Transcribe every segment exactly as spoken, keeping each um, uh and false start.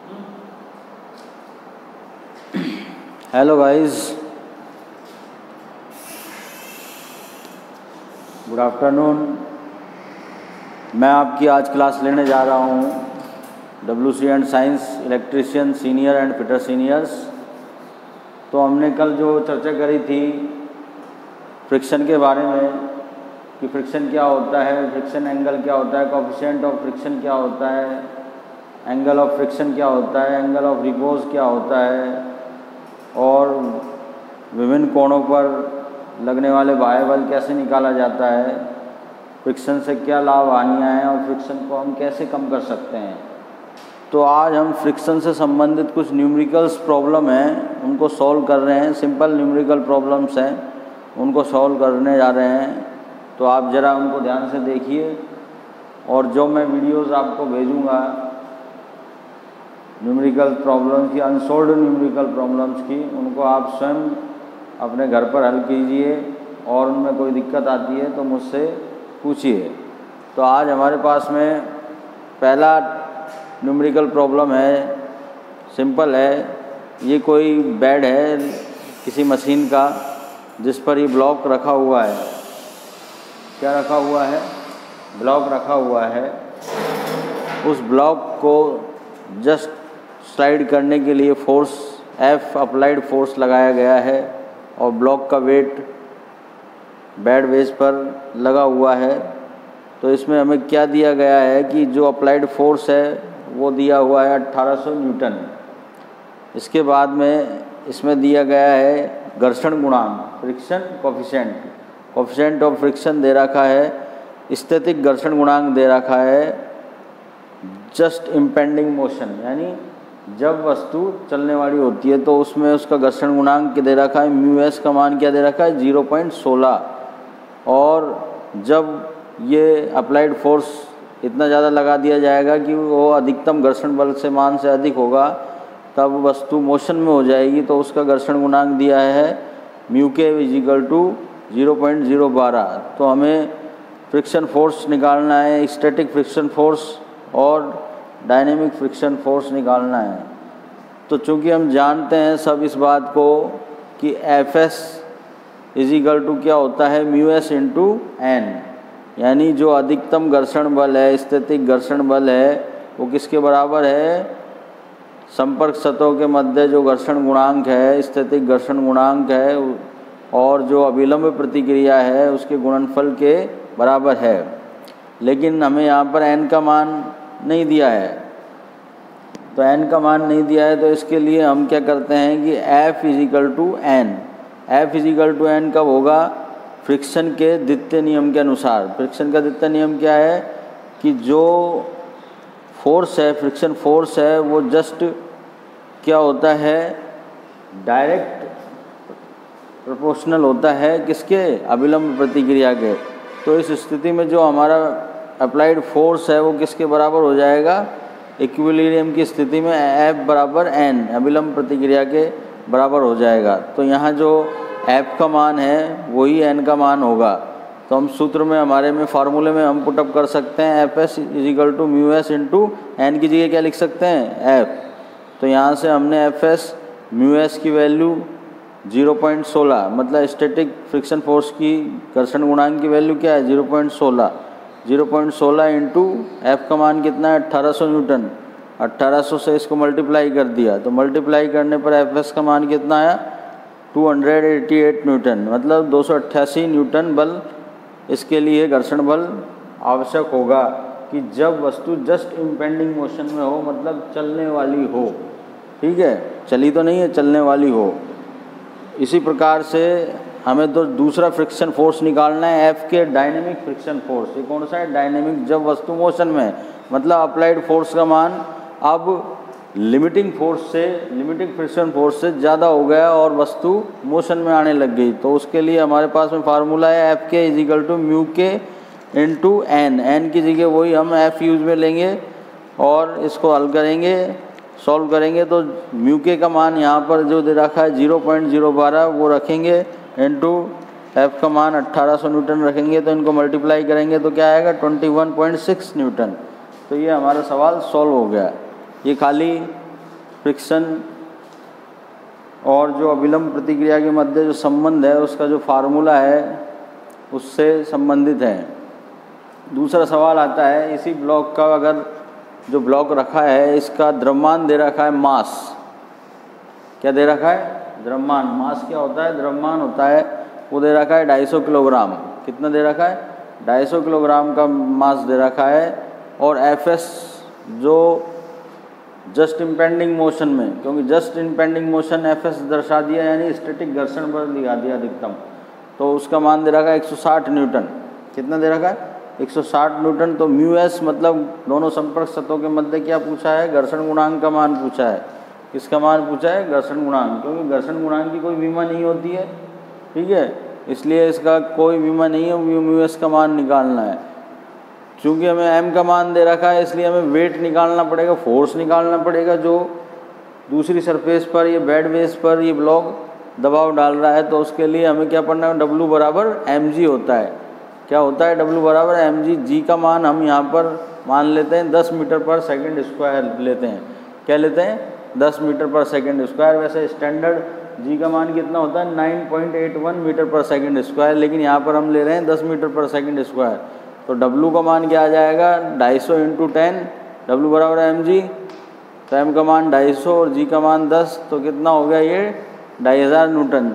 Hello guys, good afternoon. मैं आपकी आज क्लास लेने जा रहा हूँ W C and science electrician senior and fitter seniors. तो हमने कल जो चर्चा करी थी फ्रिक्शन के बारे में कि फ्रिक्शन क्या होता है, फ्रिक्शन एंगल क्या होता है, कोएफिशिएंट ऑफ फ्रिक्शन क्या होता है, एंगल ऑफ फ्रिक्शन क्या होता है, एंगल ऑफ रिपोज क्या होता है और विभिन्न कोणों पर लगने वाले बाह्य बल कैसे निकाला जाता है, फ्रिक्शन से क्या लाभ हानियाँ हैं और फ्रिक्शन को हम कैसे कम कर सकते हैं। तो आज हम फ्रिक्शन से संबंधित कुछ न्यूमेरिकल्स प्रॉब्लम हैं उनको सॉल्व कर रहे हैं। सिंपल न्यूमेरिकल प्रॉब्लम्स हैं, उनको सॉल्व करने जा रहे हैं। तो आप ज़रा उनको ध्यान से देखिए और जो मैं वीडियोज़ आपको भेजूँगा न्यूमेरिकल प्रॉब्लम्स की, अनसॉल्व्ड न्यूमेरिकल प्रॉब्लम्स की, उनको आप स्वयं अपने घर पर हल कीजिए और उनमें कोई दिक्कत आती है तो मुझसे पूछिए। तो आज हमारे पास में पहला न्यूमेरिकल प्रॉब्लम है, सिंपल है। ये कोई बेड है किसी मशीन का जिस पर ये ब्लॉक रखा हुआ है। क्या रखा हुआ है? ब्लॉक रखा हुआ है। उस ब्लॉक को जस्ट स्लाइड करने के लिए फोर्स एफ अप्लाइड फोर्स लगाया गया है और ब्लॉक का वेट बेड बेस पर लगा हुआ है। तो इसमें हमें क्या दिया गया है कि जो अप्लाइड फोर्स है वो दिया हुआ है अठारह सौ न्यूटन। इसके बाद में इसमें दिया गया है घर्षण गुणांक, friction coefficient, coefficient of friction दे रखा है, स्थैतिक घर्षण गुणांक दे रखा है, जस्ट इम्पेंडिंग मोशन यानी जब वस्तु चलने वाली होती है तो उसमें उसका घर्षण गुणांक दे रखा है, म्यू एस का मान क्या दे रखा है, ज़ीरो पॉइंट सोलह। और जब ये अप्लाइड फोर्स इतना ज़्यादा लगा दिया जाएगा कि वो अधिकतम घर्षण बल से मान से अधिक होगा तब वस्तु मोशन में हो जाएगी। तो उसका घर्षण गुणांक दिया है mu K is equal to zero point zero बारह। तो हमें फ्रिक्शन फोर्स निकालना है, स्टैटिक फ्रिक्शन फोर्स और डायनेमिक फ्रिक्शन फोर्स निकालना है। तो चूँकि हम जानते हैं सब इस बात को कि F S is equal to क्या होता है, म्यू एस इंटू एन, यानी जो अधिकतम घर्षण बल है, स्थैतिक घर्षण बल है, वो किसके बराबर है, संपर्क सतहों के मध्य जो घर्षण गुणांक है, स्थैतिक घर्षण गुणांक है और जो अभिलंब प्रतिक्रिया है उसके गुणनफल के बराबर है। लेकिन हमें यहाँ पर n का मान नहीं दिया है। तो n का मान नहीं दिया है तो इसके लिए हम क्या करते हैं कि F is equal to N. F is equal to N कब होगा, फ्रिक्शन के द्वितीय नियम के अनुसार। फ्रिक्शन का द्वितीय नियम क्या है कि जो फोर्स है, फ्रिक्शन फोर्स है, वो जस्ट क्या होता है, डायरेक्ट प्रोपोर्शनल होता है किसके, अभिलंब प्रतिक्रिया के। तो इस स्थिति में जो हमारा अप्लाइड फोर्स है वो किसके बराबर हो जाएगा, इक्विलिब्रियम की स्थिति में F बराबर n, अभिलंब प्रतिक्रिया के बराबर हो जाएगा। तो यहाँ जो F का मान है वही n का मान होगा। तो हम सूत्र में हमारे में फार्मूले में हम पुटअप कर सकते हैं F S is equal to mu S into N की जगह क्या लिख सकते हैं, F। तो यहाँ से हमने एफ एस म्यू एस की वैल्यू ज़ीरो पॉइंट सोलह, मतलब स्टैटिक फ्रिक्शन फोर्स की घर्षण गुणांक की वैल्यू क्या है, ज़ीरो पॉइंट सोलह। ज़ीरो पॉइंट सोलह इंटू एफ का मान कितना है, अट्ठारह सौ न्यूटन। अट्ठारह सौ से इसको मल्टीप्लाई कर दिया तो मल्टीप्लाई करने पर एफ एस का मान कितना आया, two hundred eighty eight newton, मतलब दो सौ अट्ठासी न्यूटन बल इसके लिए घर्षण बल आवश्यक होगा कि जब वस्तु जस्ट इम्पेंडिंग मोशन में हो, मतलब चलने वाली हो। ठीक है, चली तो नहीं है, चलने वाली हो। इसी प्रकार से हमें तो दूसरा फ्रिक्शन फोर्स निकालना है, एफ के डायनेमिक फ्रिक्शन फोर्स। ये कौन सा है, डायनेमिक, जब वस्तु मोशन में है, मतलब अप्लाइड फोर्स का मान अब लिमिटिंग फोर्स से, लिमिटिंग फ्रिक्शन फोर्स से ज़्यादा हो गया और वस्तु मोशन में आने लग गई। तो उसके लिए हमारे पास में फार्मूला है F K is equal to mu K into N. N की जगह वही हम एफ यूज में लेंगे और इसको हल करेंगे, सॉल्व करेंगे। तो म्यू के का मान यहाँ पर जो दे रखा है ज़ीरो पॉइंट ज़ीरो बारह वो रखेंगे, इंटू एफ का मान अट्ठारह सौ न्यूटन रखेंगे। तो इनको मल्टीप्लाई करेंगे तो क्या आएगा, इक्कीस पॉइंट छह न्यूटन। तो ये हमारा सवाल सॉल्व हो गया। ये खाली फ्रिक्शन और जो अविलंब प्रतिक्रिया के मध्य जो संबंध है उसका जो फार्मूला है उससे संबंधित है। दूसरा सवाल आता है, इसी ब्लॉक का अगर जो ब्लॉक रखा है इसका द्रव्यमान दे रखा है मास, क्या दे रखा है? द्रव्यमान। मास क्या होता है? द्रव्यमान होता है। वो दे रखा है ढाई सौ किलोग्राम। कितना दे रखा है? ढाई सौ किलोग्राम का मास दे रखा है। और एफ एस जो जस्ट इम्पेंडिंग मोशन में, क्योंकि just impending motion F S दर्शा दिया यानी स्टैटिक घर्षण बल दिखा दिया अधिकतम, तो उसका मान दे रखा है एक सौ साठ न्यूटन। कितना दे रखा है? एक सौ साठ न्यूटन। तो म्यू एस मतलब दोनों संपर्क सतहों के मध्य क्या पूछा है? घर्षण गुणांक का मान पूछा है। किसका मान पूछा है? घर्षण गुणांक। क्योंकि घर्षण गुणांक की कोई विमा नहीं होती है, ठीक है, इसलिए इसका कोई विमा नहीं है, म्यू एस का मान निकालना है। चूँकि हमें एम का मान दे रखा है इसलिए हमें वेट निकालना पड़ेगा, फोर्स निकालना पड़ेगा जो दूसरी सरफेस पर, ये बेड बेस पर ये ब्लॉक दबाव डाल रहा है। तो उसके लिए हमें क्या पढ़ना है? डब्लू बराबर एम जी होता है। क्या होता है? डब्लू बराबर एम जी। जी का मान हम यहाँ पर मान लेते हैं दस मीटर पर सेकंड स्क्वायर लेते हैं। क्या लेते हैं? दस मीटर पर सेकंड स्क्वायर। वैसे स्टैंडर्ड जी का मान कितना होता है? Nine point eight one metre पर सेकंड स्क्वायर, लेकिन यहाँ पर हम ले रहे हैं दस मीटर पर सेकंड स्क्वायर। तो डब्लू का मान क्या आ जाएगा? ढाई सौ इंटू टेन, डब्लू बराबर एम जी। तो एम का मान ढाई सौ और जी का मान दस, तो कितना हो गया? ये ढाई हज़ार न्यूटन।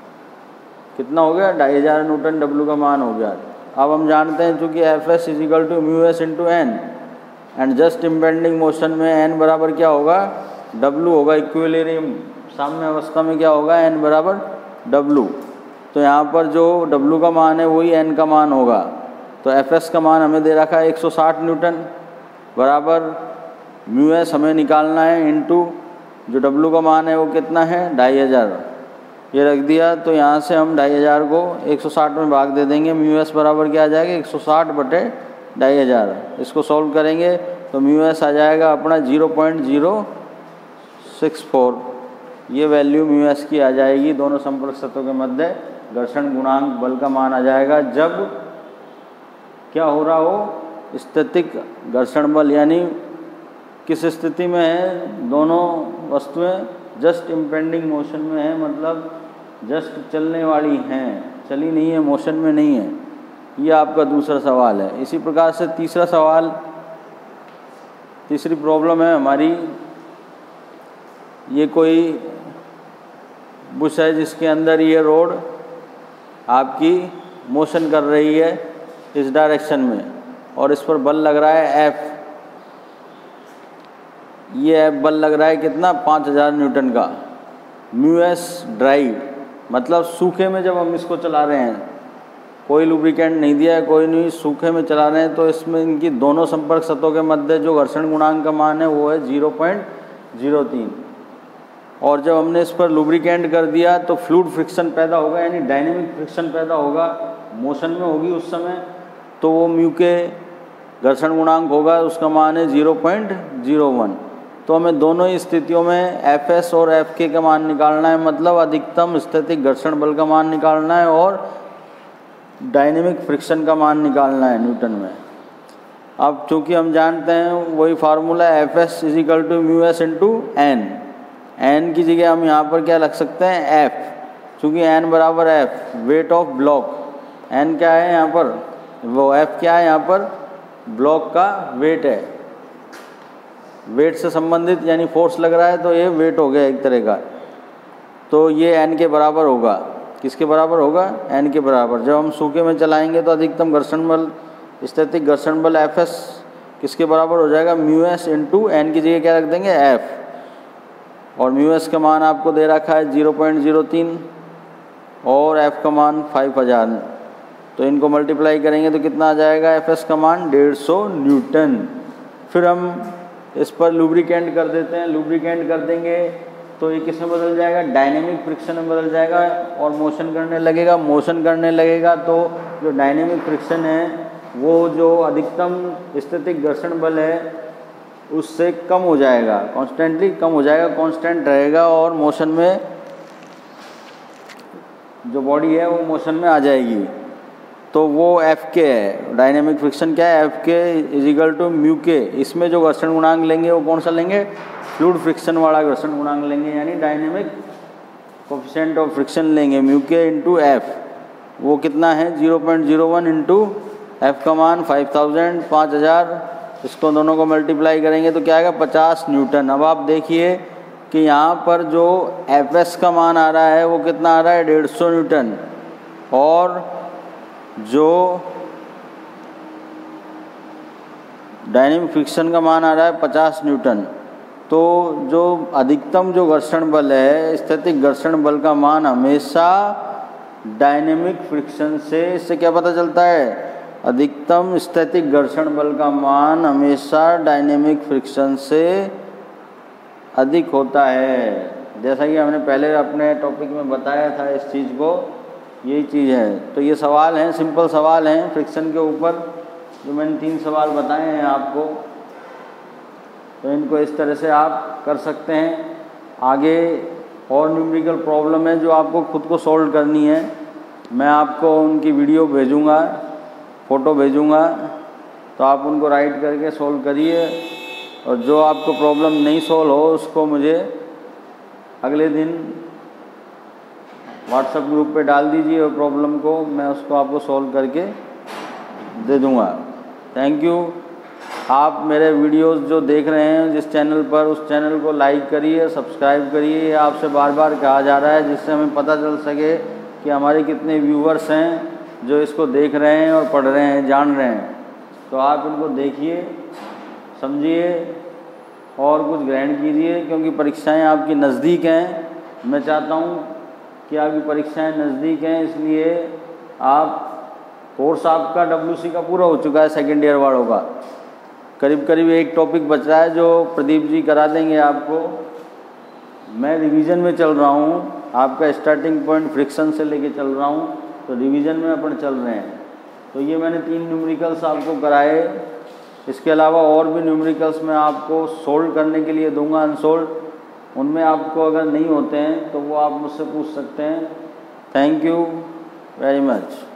कितना हो गया? ढाई हज़ार न्यूटन डब्लू का मान हो गया। अब हम जानते हैं चूँकि F S is equal to mu S into N, and just impending motion में एन बराबर क्या होगा? डब्लू होगा। इक्विलिब्रियम साम्य अवस्था में क्या होगा? एन बराबर डब्लू। तो यहाँ पर जो डब्लू का मान है वही एन का मान होगा। तो एफ एस का मान हमें दे रखा है एक सौ साठ न्यूटन बराबर म्यू एस हमें निकालना है इंटू जो डब्लू का मान है वो कितना है? ढाई हज़ार। ये रख दिया। तो यहाँ से हम ढाई हज़ार को एक सौ साठ में भाग दे देंगे। म्यू एस बराबर क्या आ जाएगा? एक सौ साठ बटे ढाई हज़ार। इसको सॉल्व करेंगे तो म्यू एस आ जाएगा अपना zero point zero six four. ये वैल्यू म्यू एस की आ जाएगी। दोनों संपर्क सतहों के मध्य घर्षण गुणांक बल का मान आ जाएगा जब क्या हो रहा हो? स्टैटिक घर्षण बल, यानी किस स्थिति में है? दोनों वस्तुएं जस्ट इम्पेंडिंग मोशन में है, मतलब जस्ट चलने वाली हैं, चली नहीं है, मोशन में नहीं है। ये आपका दूसरा सवाल है। इसी प्रकार से तीसरा सवाल, तीसरी प्रॉब्लम है हमारी, ये कोई बुश है जिसके अंदर ये रोड आपकी मोशन कर रही है इस डायरेक्शन में और इस पर बल लग रहा है एफ। ये एफ बल लग रहा है कितना? पाँच हज़ार न्यूटन का। म्यू एस ड्राइव मतलब सूखे में जब हम इसको चला रहे हैं, कोई लुब्रिकेंट नहीं दिया है, कोई नहीं, सूखे में चला रहे हैं, तो इसमें इनकी दोनों संपर्क सतहों के मध्य जो घर्षण गुणांक का मान है वो है ज़ीरो पॉइंट ज़ीरो तीन। और जब हमने इस पर लुब्रिकेंट कर दिया तो फ्लूइड फ्रिक्शन पैदा होगा, यानी डायनेमिक फ्रिक्शन पैदा होगा, मोशन में होगी उस समय, तो वो म्यू के घर्षण गुणांक होगा, उसका मान है ज़ीरो पॉइंट ज़ीरो वन। तो हमें दोनों ही स्थितियों में एफ एस और एफ के का मान निकालना है, मतलब अधिकतम स्टैटिक घर्षण बल का मान निकालना है और डायनेमिक फ्रिक्शन का मान निकालना है न्यूटन में। अब चूँकि हम जानते हैं वही formula F S is equal to mu S into N. N की जगह हम यहाँ पर क्या रख सकते हैं? एफ। चूँकि एन बराबर F weight of block, N क्या है यहाँ पर? वो एफ क्या है यहाँ पर? ब्लॉक का वेट है। वेट से संबंधित यानी फोर्स लग रहा है तो ये वेट हो गया एक तरह का। तो ये एन के बराबर होगा। किसके बराबर होगा? एन के बराबर। जब हम सूखे में चलाएंगे तो अधिकतम घर्षण बल, स्टैटिक घर्षण बल एफ एस किसके बराबर हो जाएगा? म्यू एस इंटू एन की जगह क्या रख देंगे? एफ। और म्यू एस का मान आपको दे रखा है ज़ीरो पॉइंट ज़ीरो तीन और एफ का मान फाइव हज़ार। तो इनको मल्टीप्लाई करेंगे तो कितना आ जाएगा? एफ एस का मान डेढ़ सौ न्यूटन। फिर हम इस पर लुब्रिकेंट कर देते हैं। लुब्रिकेंट कर देंगे तो ये किस में बदल जाएगा? डायनेमिक फ्रिक्शन में बदल जाएगा और मोशन करने लगेगा। मोशन करने लगेगा तो जो डायनेमिक फ्रिक्शन है वो जो अधिकतम स्टैटिक घर्षण बल है उससे कम हो जाएगा, कॉन्स्टेंटली कम हो जाएगा, कांस्टेंट रहेगा और मोशन में जो बॉडी है वो मोशन में आ जाएगी। तो वो एफ के है। डायनेमिक फ्रिक्शन क्या है? F K is equal to mu के। इसमें जो घर्षण गुणांक लेंगे वो कौन सा लेंगे? फ्लूइड फ्रिक्शन वाला घर्षण गुणांक लेंगे, यानी डायनेमिक कोफिशिएंट ऑफ फ्रिक्शन लेंगे म्यू के इंटू एफ। वो कितना है? Zero point zero one into F का मान फाइव थाउजेंड पाँच हज़ार, इसको दोनों को मल्टीप्लाई करेंगे तो क्या आएगा? पचास न्यूटन। अब आप देखिए कि यहाँ पर जो एफ एस का मान आ रहा है वो कितना आ रहा है? डेढ़ सौ न्यूटन, और जो डायनेमिक फ्रिक्शन का मान आ रहा है पचास न्यूटन। तो जो अधिकतम जो घर्षण बल है, स्थैतिक घर्षण बल का मान हमेशा डायनेमिक फ्रिक्शन से, इससे क्या पता चलता है? अधिकतम स्थैतिक घर्षण बल का मान हमेशा डायनेमिक फ्रिक्शन से अधिक होता है। जैसा कि हमने पहले अपने टॉपिक में बताया था इस चीज़ को, यही चीज़ है। तो ये सवाल हैं, सिंपल सवाल हैं फ्रिक्शन के ऊपर, जो मैंने तीन सवाल बताए हैं आपको। तो इनको इस तरह से आप कर सकते हैं। आगे और न्यूमेरिकल प्रॉब्लम है जो आपको खुद को सॉल्व करनी है, मैं आपको उनकी वीडियो भेजूँगा, फ़ोटो भेजूँगा, तो आप उनको राइट करके सॉल्व करिए। और जो आपको प्रॉब्लम नहीं सॉल्व हो उसको मुझे अगले दिन व्हाट्सएप ग्रुप पे डाल दीजिए, और प्रॉब्लम को मैं उसको आपको सॉल्व करके दे दूँगा। Thank you. आप मेरे वीडियोस जो देख रहे हैं जिस चैनल पर, उस चैनल को लाइक करिए, सब्सक्राइब करिए। ये आपसे बार बार कहा जा रहा है जिससे हमें पता चल सके कि हमारे कितने व्यूवर्स हैं जो इसको देख रहे हैं और पढ़ रहे हैं, जान रहे हैं। तो आप इनको देखिए, समझिए और कुछ ग्रहण कीजिए, क्योंकि परीक्षाएं आपकी नज़दीक हैं। मैं चाहता हूं कि आपकी परीक्षाएं नज़दीक हैं, इसलिए आप कोर्स आपका डब्ल्यूसी का पूरा हो चुका है, सेकेंड ईयर वालों का। करीब करीब एक टॉपिक बच रहा है जो प्रदीप जी करा देंगे आपको। मैं रिवीजन में चल रहा हूं, आपका स्टार्टिंग पॉइंट फ्रिक्शन से लेके चल रहा हूं, तो रिवीजन में अपन चल रहे हैं। तो ये मैंने तीन न्यूमेरिकल्स आपको कराए। इसके अलावा और भी न्यूमेरिकल्स मैं आपको सोल्व करने के लिए दूंगा अनसोल्व। उनमें आपको अगर नहीं होते हैं तो वो आप मुझसे पूछ सकते हैं। Thank you very much.